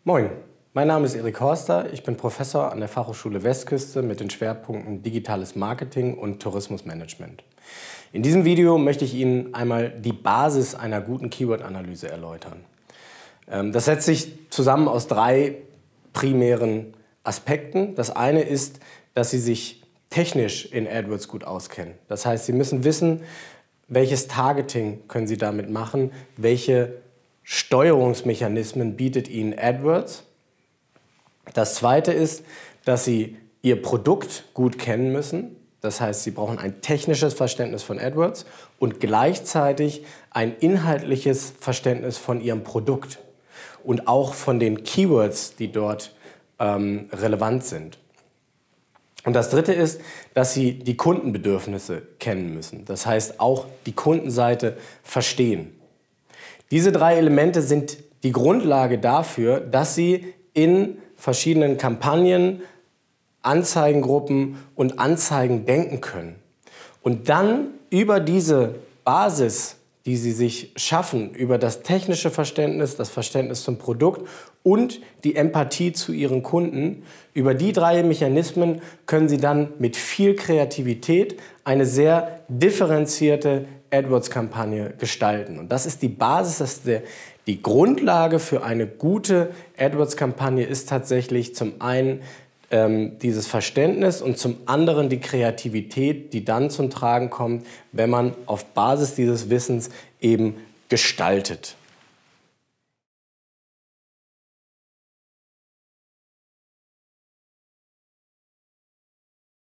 Moin, mein Name ist Erik Horster, ich bin Professor an der Fachhochschule Westküste mit den Schwerpunkten Digitales Marketing und Tourismusmanagement. In diesem Video möchte ich Ihnen einmal die Basis einer guten Keyword-Analyse erläutern. Das setzt sich zusammen aus drei primären Aspekten. Das eine ist, dass Sie sich technisch in AdWords gut auskennen. Das heißt, Sie müssen wissen, welches Targeting können Sie damit machen, welche Steuerungsmechanismen bietet Ihnen AdWords. Das zweite ist, dass Sie Ihr Produkt gut kennen müssen. Das heißt, Sie brauchen ein technisches Verständnis von AdWords und gleichzeitig ein inhaltliches Verständnis von Ihrem Produkt und auch von den Keywords, die dort relevant sind. Und das dritte ist, dass Sie die Kundenbedürfnisse kennen müssen. Das heißt, auch die Kundenseite verstehen. Diese drei Elemente sind die Grundlage dafür, dass Sie in verschiedenen Kampagnen, Anzeigengruppen und Anzeigen denken können. Und dann über diese Basis, die Sie sich schaffen, über das technische Verständnis, das Verständnis zum Produkt und die Empathie zu Ihren Kunden, über die drei Mechanismen können Sie dann mit viel Kreativität eine sehr differenzierte AdWords-Kampagne gestalten. Und das ist die Basis, die Grundlage für eine gute AdWords-Kampagne ist tatsächlich zum einen dieses Verständnis und zum anderen die Kreativität, die dann zum Tragen kommt, wenn man auf Basis dieses Wissens eben gestaltet.